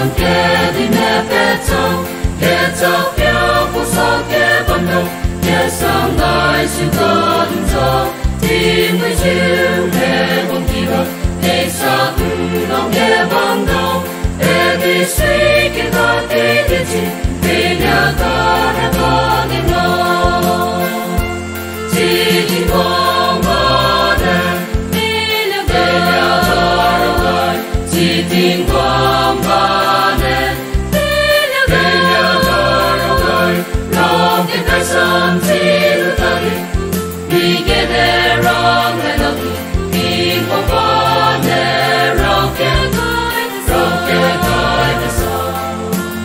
kia đi nè bé cháu phiêu phụ sao kia bận đầu kia sang đại sự con cho thì mới chịu để con đi vào để sao lòng kia bận đầu để đi suy kia ta để đi chi để nhà ta đã có nên lo chỉ tình quang ba đêm đi nhà ta rồi chỉ tình quang ba đêm đi nhà ta rồi lòng kia ta san chỉ lu ta đi kia để rong để lo tình quang ba đêm rong kia tai ta sao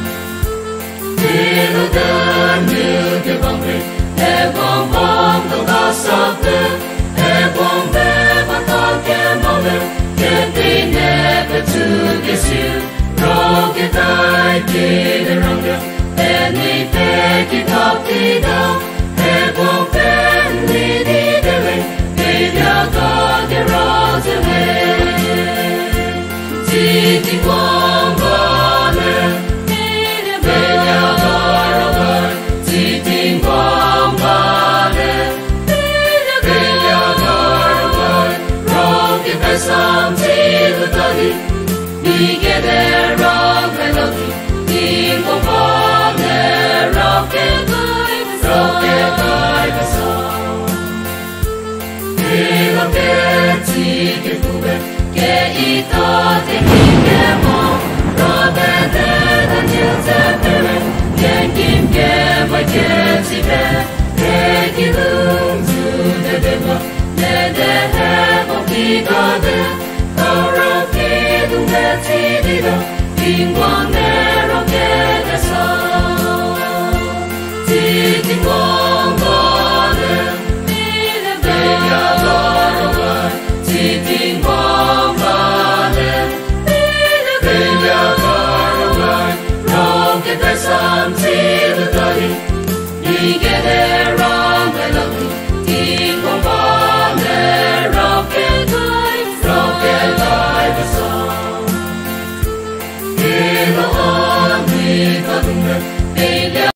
đi lu đơn như kia bóng rì e bóng bóng đâu ta sao thế e bóng bé bắt ta kia mong đêm kia tin nè bé chú kia siêu rong kia tai kia để rong đêm e ni bé kia thắp đi đâu e bóng bé ni đi để lên đi nhà ta kia rong cho lên chỉ tình quang ba đêm về nhà ta rồi chỉ tình quang ba đêm về nhà ta rồi rong kia ta sang chỉ lu ta đi kia để rong về lo tình quang ba đêm rong kia tai ta sao đi lòng kia chỉ kia tu về kia ý ta thì kia mong ra bé để ta nhiều sẽ về kia kim kia mai kia chỉ về để kia lung du để mà để hết một khi ta để